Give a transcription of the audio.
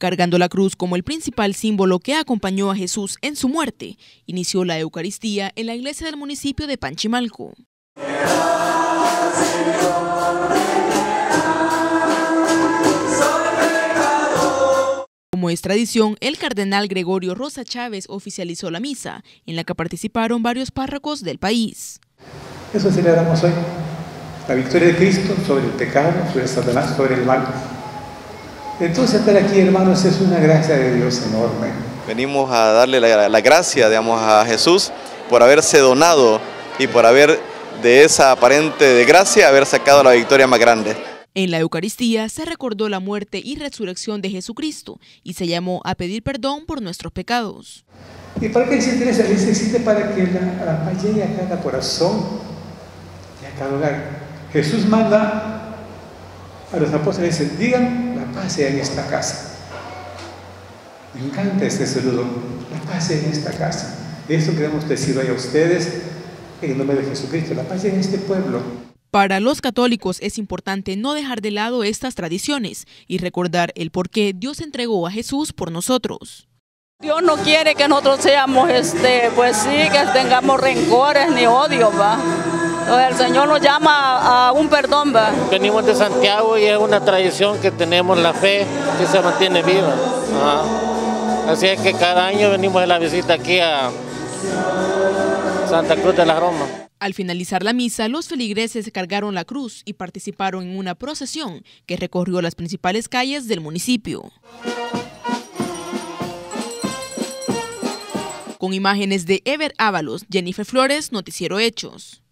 Cargando la cruz como el principal símbolo que acompañó a Jesús en su muerte, inició la Eucaristía en la iglesia del municipio de Panchimalco. Como es tradición, el cardenal Gregorio Rosa Chávez oficializó la misa, en la que participaron varios párrocos del país. Eso celebramos hoy, la victoria de Cristo sobre el pecado, sobre Satanás, sobre el mal. Entonces estar aquí, hermanos, es una gracia de Dios enorme. Venimos a darle la gracia, digamos, a Jesús por haberse donado y por haber de esa aparente desgracia haber sacado la victoria más grande. En la Eucaristía se recordó la muerte y resurrección de Jesucristo y se llamó a pedir perdón por nuestros pecados. ¿Y para qué se interesa? Se existe para que la paz llegue a cada corazón y a cada hogar. Jesús manda a los apóstoles, dice, digan, la paz sea en esta casa. Me encanta este saludo, la paz sea en esta casa. Esto queremos decir hoy a ustedes, en el nombre de Jesucristo, la paz sea en este pueblo. Para los católicos es importante no dejar de lado estas tradiciones y recordar el por qué Dios entregó a Jesús por nosotros. Dios no quiere que nosotros seamos, pues sí, que tengamos rencores ni odio, ¿va? Entonces el Señor nos llama a un perdón, ¿va? Venimos de Santiago y es una tradición que tenemos, la fe que se mantiene viva. Así es que cada año venimos de la visita aquí a Santa Cruz de la Roma. Al finalizar la misa, los feligreses cargaron la cruz y participaron en una procesión que recorrió las principales calles del municipio. Con imágenes de Ever Ábalos, Jennifer Flores, Noticiero Hechos.